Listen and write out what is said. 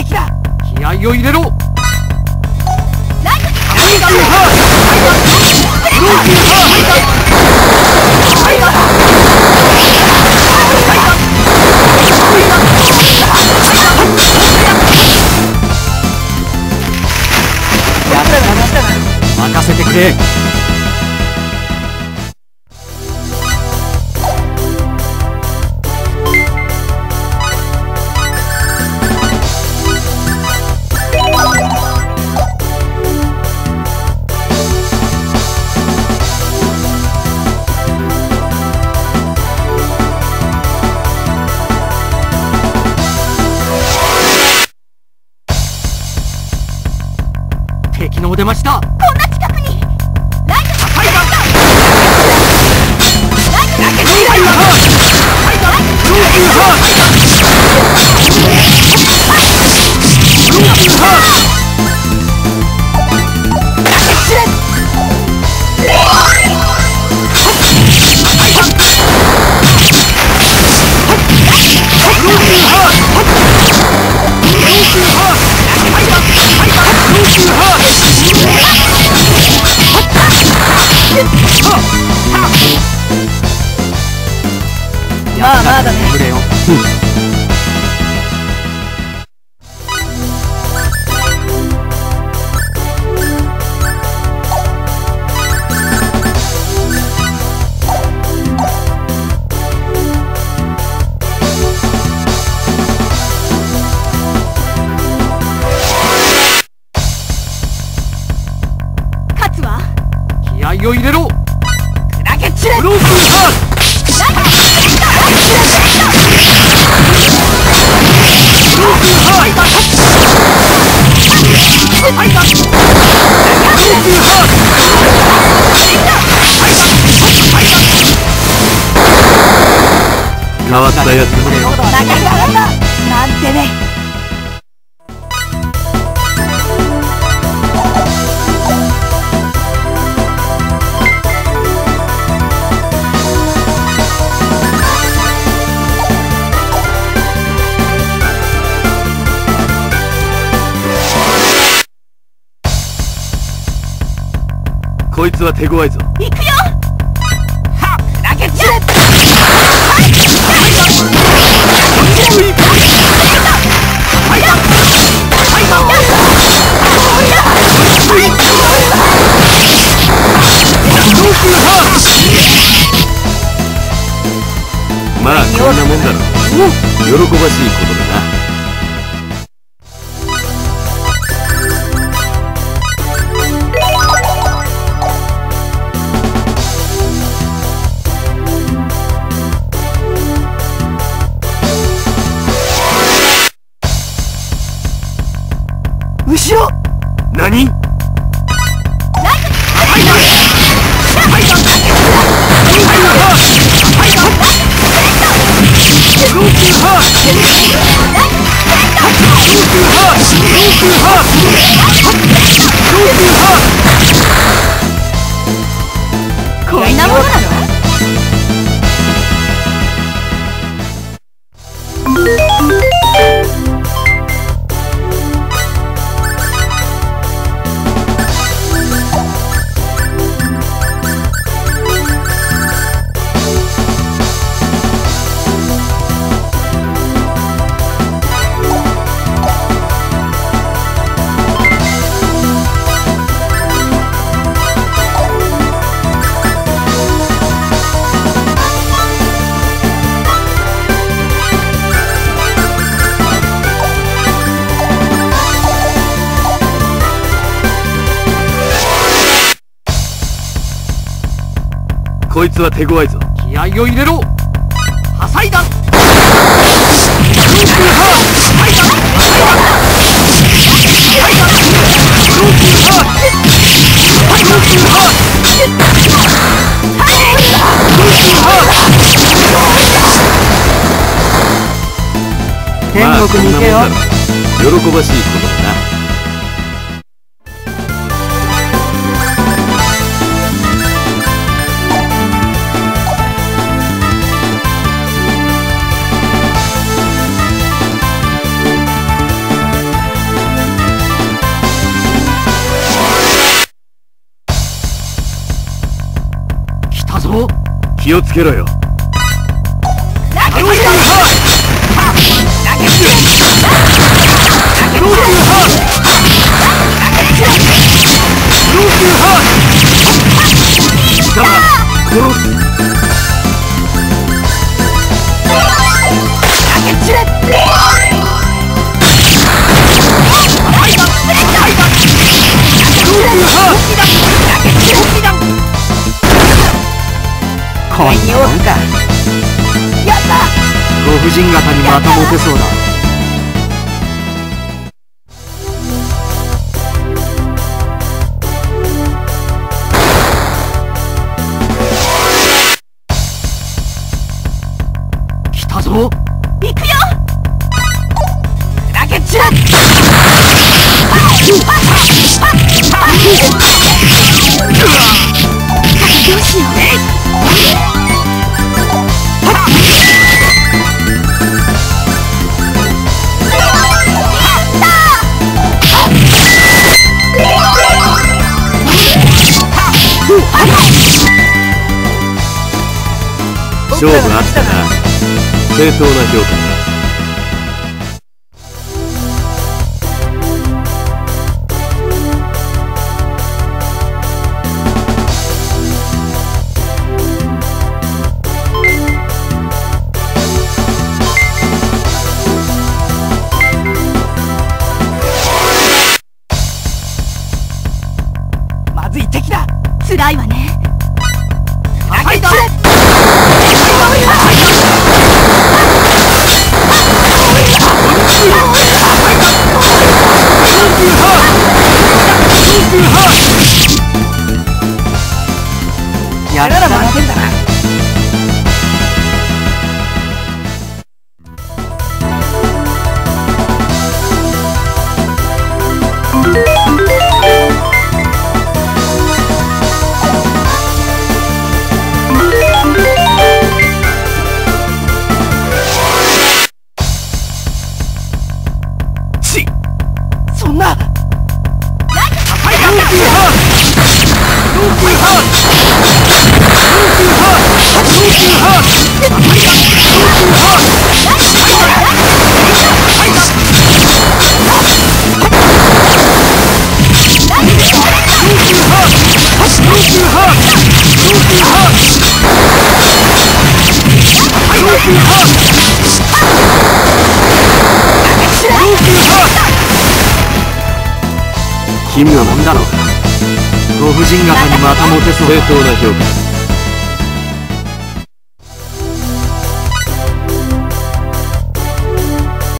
敵だ。 気合を入れろ。 ライト任せてくれ。敵のお出ましだ。 こんな近くにライトはいだ。 ライトだけどまあまあだね。勝つわ。 気合を入れろ。 砕け散れ。 ブロークハー変わったやつ仲良かったなんてね。 こいつは手強いぞ。 行くよ。はっ砕け散れ。 まあこんなもんだろ。喜ばしいことだな。 後ろ。 何？ こんなものなの？ こいつは手強いぞ。 気合を入れろ。破砕弾。 天国に行けよ。 喜ばしいことだな。 気をつけろよ。 こんなもんか。 やった。 ご婦人方にまたモテそうだ。来たぞ。 行くよ。ラケッチラ。どうしよう。 勝負あったな。正当な評価だ。 まずい敵だ。辛いわね。 はいだ。 やらな満点だな。そんな。 君はもんだろう。ご婦人方にまたモテそうだ。 正当な評価だ。